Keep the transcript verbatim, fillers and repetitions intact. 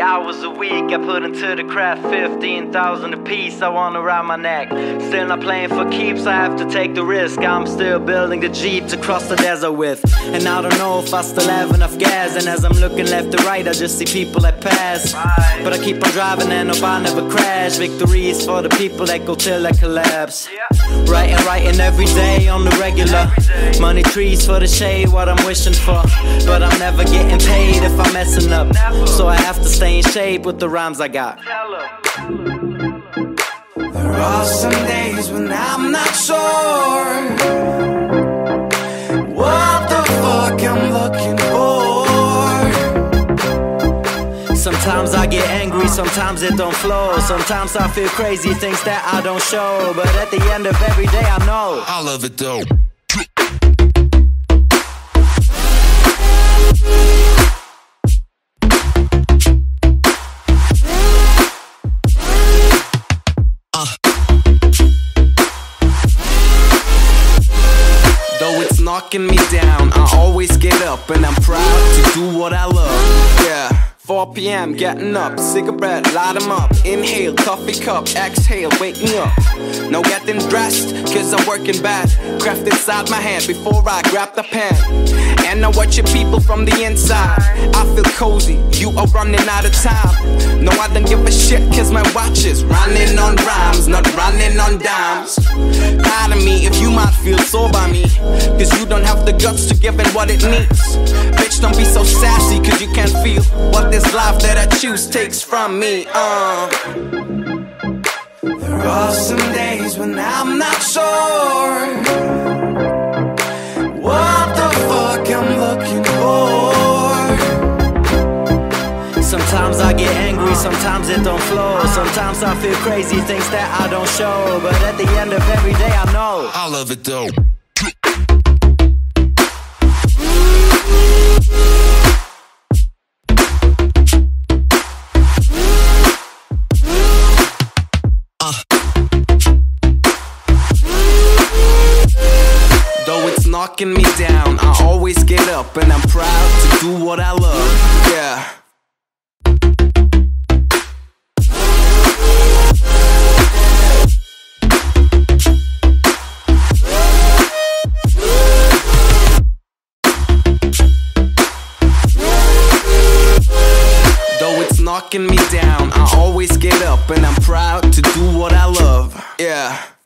eighty hours a week I put into the craft, fifteen thousand a piece I want around my neck. Still not playing for keeps, I have to take the risk. I'm still building the Jeep to cross the desert with. And I don't know if I still have enough gas. And as I'm looking left to right I just see people that pass. But I keep on driving and hope I never crash. Victory is for the people that go till I collapse. Writing, writing every day on the regular. Money trees for the shade, what I'm wishing for. But I'm never getting paid if I'm messing up. So I have to stay in shape with the rhymes I got. There are some days when I'm not sure what the fuck I'm looking for. Sometimes I get angry, sometimes it don't flow. Sometimes I feel crazy, things that I don't show. But at the end of every day I know I love it though. Knocking me down, I always get up, and I'm proud to do what I love. Yeah, four P M getting up, cigarette, light 'em up, inhale, coffee cup, exhale, wake me up. No getting dressed, cause I'm working bad. Craft inside my hand before I grab the pen. And I watch your people from the inside. I feel cozy, you are running out of time. No, I don't give a shit cause my watch is running on rhymes, not running on dimes. Pardon me if you might feel sore by me, cause you don't have the guts to give it what it needs. Bitch, don't be so sassy cause you can't feel what this life that I choose takes from me. uh. There are some days when I'm not sure what the fuck I'm looking for. Sometimes I get angry, sometimes it don't flow. Sometimes I feel crazy, things that I don't show. But at the end of every day I know I love it though. Knocking me down, I always get up, and I'm proud to do what I love. Yeah. Though it's knocking me down, I always get up, and I'm proud to do what I love. Yeah.